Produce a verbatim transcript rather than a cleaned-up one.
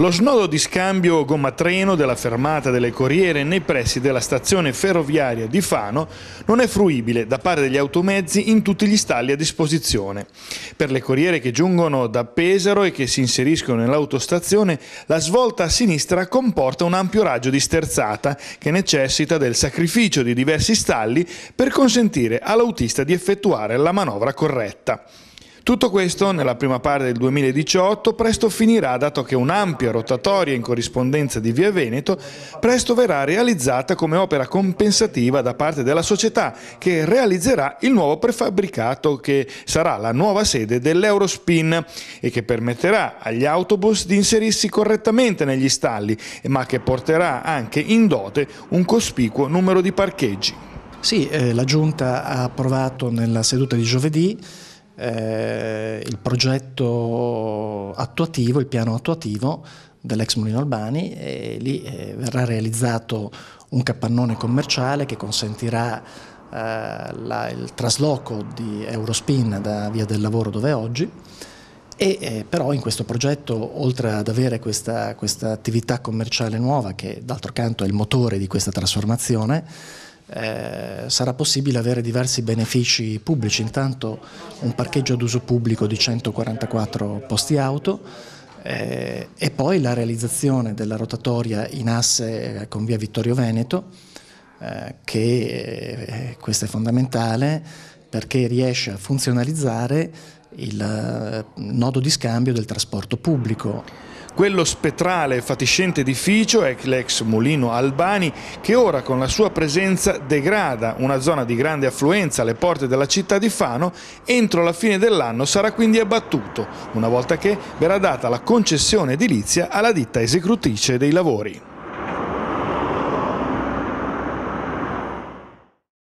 Lo snodo di scambio gomma-treno della fermata delle Corriere nei pressi della stazione ferroviaria di Fano non è fruibile da parte degli automezzi in tutti gli stalli a disposizione. Per le Corriere che giungono da Pesaro e che si inseriscono nell'autostazione, la svolta a sinistra comporta un ampio raggio di sterzata che necessita del sacrificio di diversi stalli per consentire all'autista di effettuare la manovra corretta. Tutto questo nella prima parte del duemiladiciotto presto finirà, dato che un'ampia rotatoria in corrispondenza di Via Veneto presto verrà realizzata come opera compensativa da parte della società che realizzerà il nuovo prefabbricato che sarà la nuova sede dell'Eurospin e che permetterà agli autobus di inserirsi correttamente negli stalli, ma che porterà anche in dote un cospicuo numero di parcheggi. Sì, eh, la Giunta ha approvato nella seduta di giovedì Eh, il progetto attuativo, il piano attuativo dell'ex Mulino Albani, e lì eh, verrà realizzato un capannone commerciale che consentirà eh, la, il trasloco di Eurospin da Via del Lavoro, dove è oggi, e eh, però in questo progetto, oltre ad avere questa, questa attività commerciale nuova, che d'altro canto è il motore di questa trasformazione, Eh, sarà possibile avere diversi benefici pubblici. Intanto un parcheggio ad uso pubblico di centoquarantaquattro posti auto eh, e poi la realizzazione della rotatoria in asse con via Vittorio Veneto, eh, che eh, questo è fondamentale perché riesce a funzionalizzare il eh, nodo di scambio del trasporto pubblico. Quello spettrale e fatiscente edificio è l'ex Mulino Albani, che ora con la sua presenza degrada una zona di grande affluenza alle porte della città di Fano. Entro la fine dell'anno sarà quindi abbattuto, una volta che verrà data la concessione edilizia alla ditta esecutrice dei lavori.